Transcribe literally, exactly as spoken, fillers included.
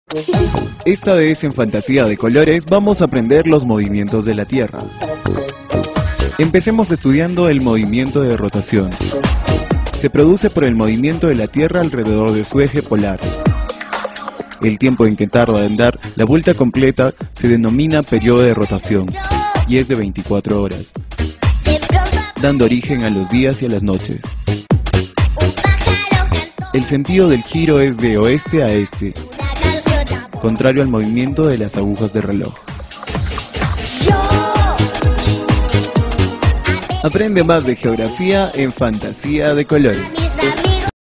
Esta vez en Fantasía de Colores vamos a aprender los movimientos de la Tierra. Empecemos estudiando el movimiento de rotación. Se produce por el movimiento de la Tierra alrededor de su eje polar. El tiempo en que tarda en dar la vuelta completa se denomina periodo de rotación y es de veinticuatro horas, dando origen a los días y a las noches. El sentido del giro es de oeste a este, contrario al movimiento de las agujas de reloj. Aprende más de geografía en Fantasía de Colores.